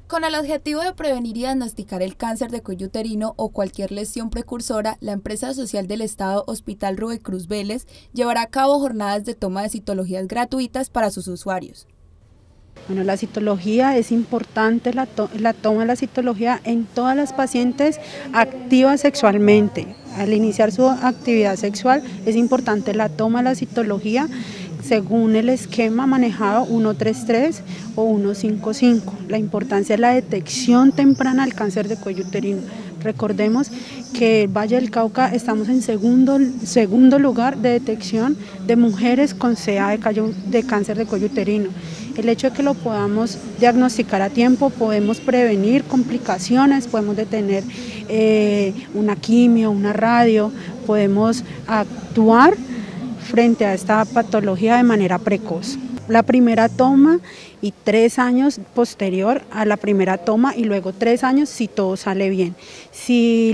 Con el objetivo de prevenir y diagnosticar el cáncer de cuello uterino o cualquier lesión precursora, la empresa social del Estado Hospital Rubén Cruz Vélez llevará a cabo jornadas de toma de citologías gratuitas para sus usuarios. Bueno, la citología es importante, la toma de la citología en todas las pacientes activas sexualmente. Al iniciar su actividad sexual es importante la toma de la citología según el esquema manejado 133 o 155. La importancia es la detección temprana del cáncer de cuello uterino. Recordemos que el Valle del Cauca estamos en segundo lugar de detección de mujeres con CA de cáncer de cuello uterino. El hecho de que lo podamos diagnosticar a tiempo, podemos prevenir complicaciones, podemos detener una quimio, una radio, podemos actuar frente a esta patología de manera precoz. La primera toma y 3 años posterior a la primera toma y luego 3 años si todo sale bien. Si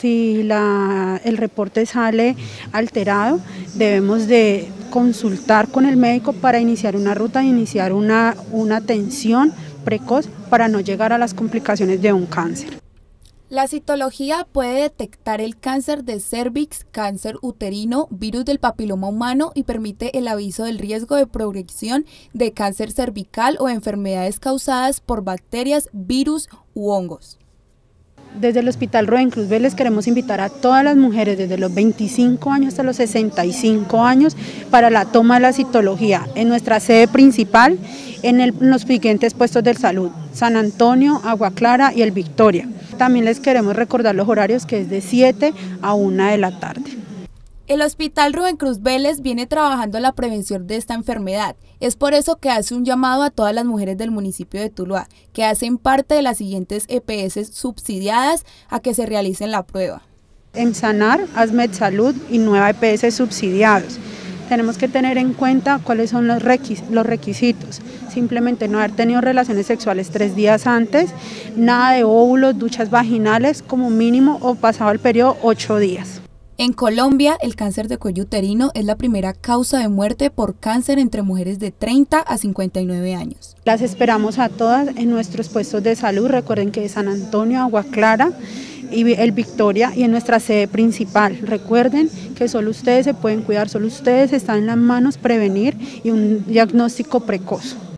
el reporte sale alterado, debemos de consultar con el médico para iniciar una ruta, iniciar una atención precoz para no llegar a las complicaciones de un cáncer. La citología puede detectar el cáncer de cérvix, cáncer uterino, virus del papiloma humano y permite el aviso del riesgo de progresión de cáncer cervical o enfermedades causadas por bacterias, virus u hongos. Desde el Hospital Rubén Cruz Vélez queremos invitar a todas las mujeres desde los 25 años hasta los 65 años para la toma de la citología en nuestra sede principal en los siguientes puestos de salud: San Antonio, Agua Clara y el Victoria. También les queremos recordar los horarios, que es de 7 a 1 de la tarde. El Hospital Rubén Cruz Vélez viene trabajando la prevención de esta enfermedad. Es por eso que hace un llamado a todas las mujeres del municipio de Tuluá, que hacen parte de las siguientes EPS subsidiadas, a que se realicen la prueba. EMSANAR, ASMED Salud y Nueva EPS subsidiados. Tenemos que tener en cuenta cuáles son los requisitos. Simplemente no haber tenido relaciones sexuales 3 días antes, nada de óvulos, duchas vaginales como mínimo o pasado el periodo 8 días. En Colombia, el cáncer de cuello uterino es la primera causa de muerte por cáncer entre mujeres de 30 a 59 años. Las esperamos a todas en nuestros puestos de salud. Recuerden que es San Antonio, Agua Clara y el Victoria, y en nuestra sede principal. Recuerden que solo ustedes se pueden cuidar, solo ustedes están en las manos prevenir y un diagnóstico precoz.